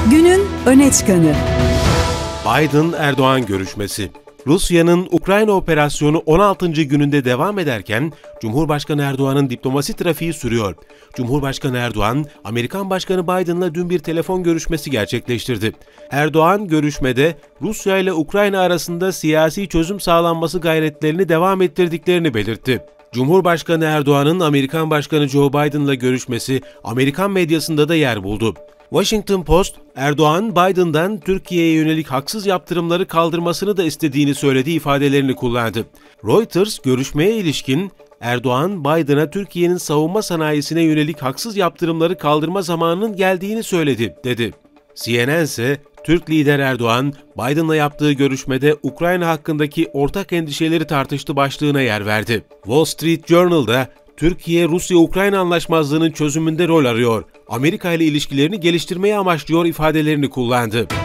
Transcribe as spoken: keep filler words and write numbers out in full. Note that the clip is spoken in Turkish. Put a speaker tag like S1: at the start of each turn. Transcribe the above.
S1: Günün öne çıkanı.
S2: Biden-Erdoğan görüşmesi. Rusya'nın Ukrayna operasyonu on altıncı gününde devam ederken Cumhurbaşkanı Erdoğan'ın diplomasi trafiği sürüyor. Cumhurbaşkanı Erdoğan, Amerikan Başkanı Biden'la dün bir telefon görüşmesi gerçekleştirdi. Erdoğan görüşmede Rusya ile Ukrayna arasında siyasi çözüm sağlanması gayretlerini devam ettirdiklerini belirtti. Cumhurbaşkanı Erdoğan'ın Amerikan Başkanı Joe Biden'la görüşmesi Amerikan medyasında da yer buldu. Washington Post, Erdoğan, Biden'dan Türkiye'ye yönelik haksız yaptırımları kaldırmasını da istediğini söylediği ifadelerini kullandı. Reuters, görüşmeye ilişkin, Erdoğan, Biden'a Türkiye'nin savunma sanayisine yönelik haksız yaptırımları kaldırma zamanının geldiğini söyledi, dedi. C N N ise, Türk lider Erdoğan, Biden'la yaptığı görüşmede Ukrayna hakkındaki ortak endişeleri tartıştı başlığına yer verdi. Wall Street Journal'da, Türkiye, Rusya-Ukrayna anlaşmazlığının çözümünde rol arıyor, Amerika ile ilişkilerini geliştirmeyi amaçlıyor ifadelerini kullandı.